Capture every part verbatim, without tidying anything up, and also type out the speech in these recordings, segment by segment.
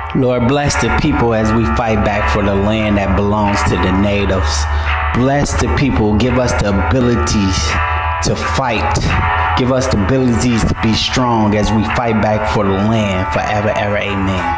Lord, bless the people as we fight back for the land that belongs to the natives. Bless the people. Give us the abilities to fight. Give us the abilities to be strong as we fight back for the land forever, ever. Amen.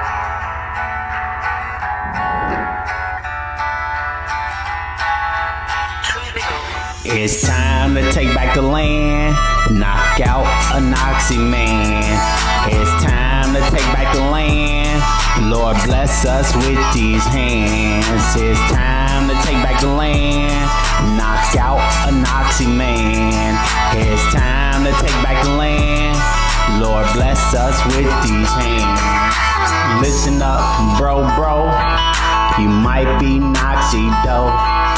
It's time to take back the land, knock out a Nazi man. It's time to take back the land, Lord bless us with these hands. It's time to take back the land, knock out a Nazi man. It's time to take back the land, Lord bless us with these hands. Listen up, bro, bro, you might be Nazi though.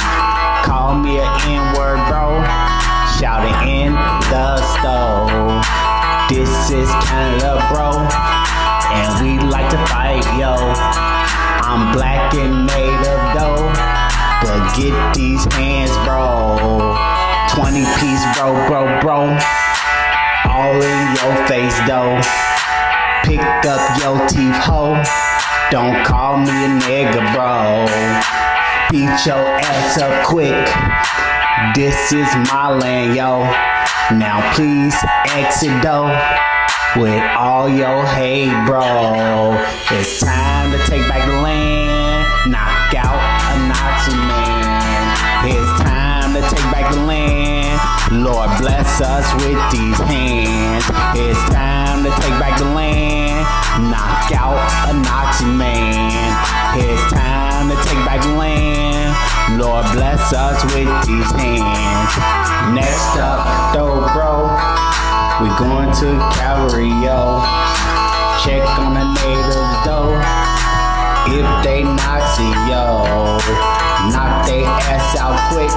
Call me an N-word, bro. Shout it in the stove. This is Canada, bro, and we like to fight, yo. I'm black and native, though, but get these hands, bro. twenty piece, bro, bro, bro. All in your face, though. Pick up your teeth, ho. Don't call me a nigga, bro. Beat your ass up quick. This is my land, yo. Now please exit though with all your hate, bro. It's time to take back the land, knock out a Nazi man. It's time to take back the land, Lord bless us with these hands. It's time to take back the land, knock out a Nazi man. It's time to take back the land, Lord bless us with these hands. Next up, though, bro, we going to Calvary, yo. Check on the natives, though, if they Nazi, yo. Knock they ass out quick.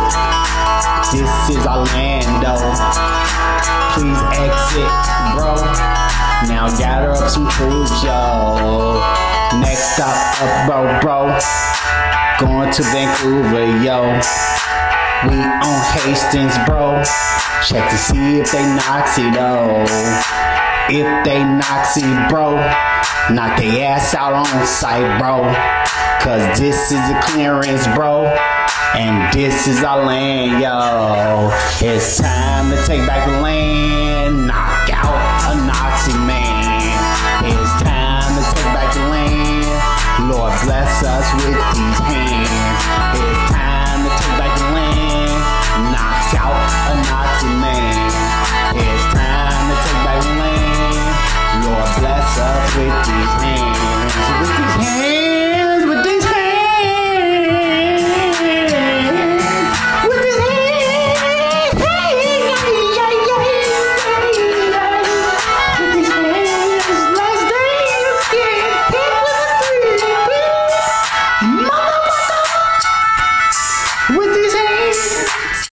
This is our land, though. Please exit, bro. Now gather up some troops, yo. Next stop up, bro, bro. Going to Vancouver, yo. We on Hastings, bro. Check to see if they Nazi, though. If they Nazi, bro, knock they ass out on sight, bro. Cause this is a clearance, bro, and this is our land, yo. It's time to take back the land, knock out a Nazi man. It's time to take back the land, Lord bless us with these hands. It's time to take back the land, knock out a Nazi man. It's time to take back the land, Lord bless us with these hands.